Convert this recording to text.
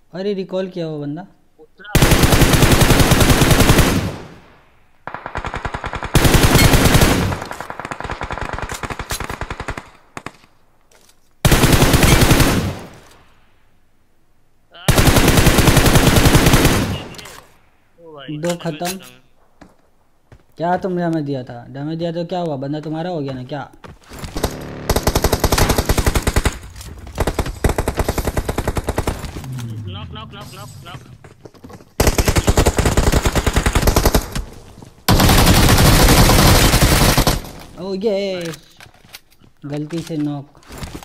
अरे रिकॉल किया वो बंदा। ओ भाई दो डैमेज खत्म। देता मैं। क्या तुम डैमेज दिया था? डैमेज दिया तो क्या हुआ, बंदा तुम्हारा हो गया ना क्या? Knock knock knock knock knock. ओ ये नाइस। गलती से नॉक।